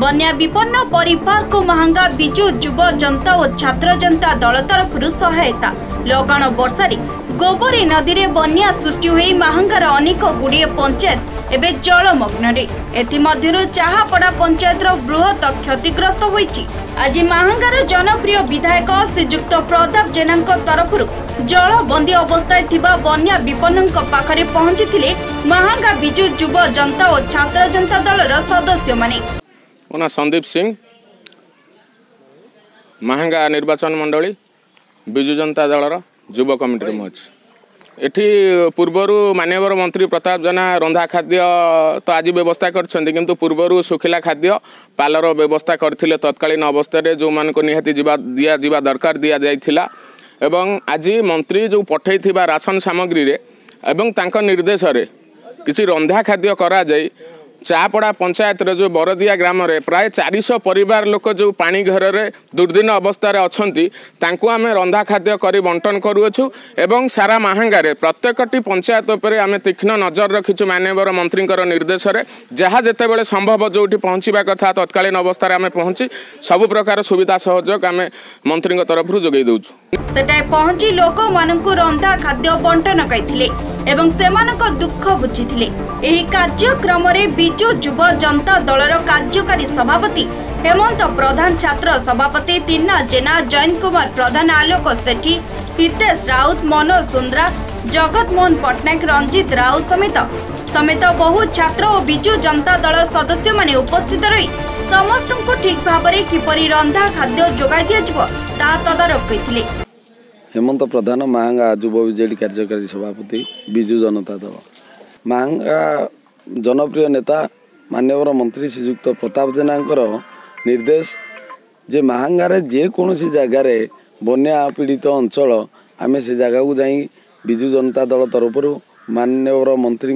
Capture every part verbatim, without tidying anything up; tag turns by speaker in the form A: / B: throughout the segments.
A: बन्या विपन्न परिवार को महंगा विजु युव जनता और छात्र जनता दल तरफ सहायता। लगाण वर्षारे गोबरी नदी में बन्या सृष्टि हुई महंगार अनेक गुड़िए पंचायत एवं जलमग्न। एथिमध्यरु चाहापड़ा पंचायत बृहत क्षतिग्रस्त होईछि। आज महंगार जनप्रिय विधायक श्रीजुक्त प्रताप जेना तरफ जलबंदी अवस्था थिबा बन्या विपन्न पाखरे पहुंची महंगा विजु युव जनता और छात्र जनता दलर सदस्य माने।
B: मोना संदीप सिंह महंगा निर्वाचन मंडली विजु जनता दलर युव कमिटी में अच्छी। एठी पूर्वर माननीय मंत्री प्रताप जेना रंधा खाद्य तो आज व्यवस्था कर पूर्वर सुखिला खाद्य पालर व्यवस्था करथिले तत्कालीन अवस्था जो मान को निहाती जीवा दिया जीवा दरकार दिया जाइथिला। एवं आज मंत्री जो पठै थिबा राशन सामग्री रे एवं तांको निर्देश रे किसी रंधा खाद्य करा जाय। चाहापड़ा पंचायत रे जो बरदिया ग्राम रे प्राय चार सौ परिवार लोक जो पानी घर रे दुर्दिन अवस्था रे अछंती तांको आमे रंधा खाद्य करी बंटन करूछु। एवं सारा महंगा रे प्रत्येकटी पंचायत उपरे आमे तीक्ष्ण नजर रखिछु। माननीय मंत्रींकर निर्देश रे जहा जेते बेले संभव जोठी पहुंचीबा कथा तत्कालीन अवस्था रे आमे पहुंची सब प्रकार सुविधा सहयोग आमे मंत्रींक तरफ जोगै दउछु।
A: सेटाय पहुंची लोक मानकु रंधा खाद्य बंटन कइथिले एवं सेमानक दुख बुझिथिले। एही कार्यक्रम रे विजु युव जनता दलर कार्यकारी सभापति हेमंत प्रधान, छात्र सभापति तीना जेना, जयंत कुमार प्रधान, आलोक सेठी, हितेश राउत, मनोज सुंद्रा, जगत मोहन पटनायक, रंजित राउत समेत समेत बहु छात्र और विजु जनता दल सदस्य माने उपस्थित रही समस्त को ठीक भाव में किपरि रंधा खाद्य जोगाई दिया ता तदारख करथिले।
C: हेमंत प्रधान महंगा युव विजेडी कार्यकारी सभापति विजु जनता दल। महंगा जनप्रिय नेता माननीय मंत्री श्रीजुक्त प्रताप जेना निर्देश जे महंगार जेकोसी जगार बन्या पीड़ित अंचल आमे से जगह को जाई विजु जनता दल तरफ माननीय मंत्री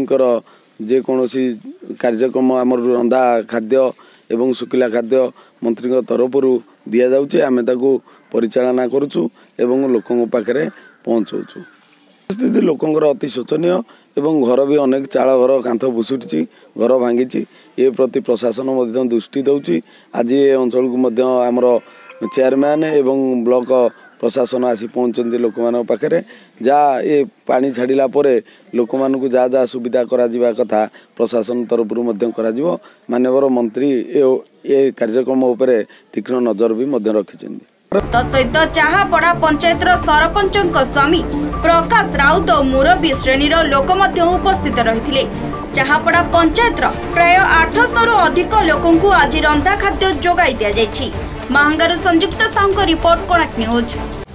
C: जेकोसी कार्यक्रम आमर रंधा खाद्य एवं सुखिला खाद्य मंत्री तरफ दि जाऊे आमे ताकू परिचालना करुचु एवं लोकों पाखे पहुँचाऊँ। स्थिति लोकंर अति शोचनीय एवं घर भी अनेक चाल घर कांथ भुशुटी घर भांगी ए प्रति प्रशासन दृष्टि दौची। आज ये अंचल को आमर चेयरमैन एवं ब्लॉक प्रशासन आसी पहुँचती लोक पाखे जहाँ ये पानी छाड़ा लोक मानू जहाँ जहाँ सुविधा करा कथा प्रशासन तरफ करा। माननीय मंत्री ए कार्यक्रम उपरे तीक्ष्ण नजर भी रखिछन्ति।
A: तत्सहित चाहापड़ा पंचायत सरपंच स्वामी प्रकाश राउत और मुरबी श्रेणी लोक उपस्थित रही। चाहापड़ा पंचायत प्राय आठ सौ अधिक लोक आज रंधा खाद्य जोगाई दि जाइछि। महंगार संयुक्त साहू रिपोर्ट कोणार्क न्यूज।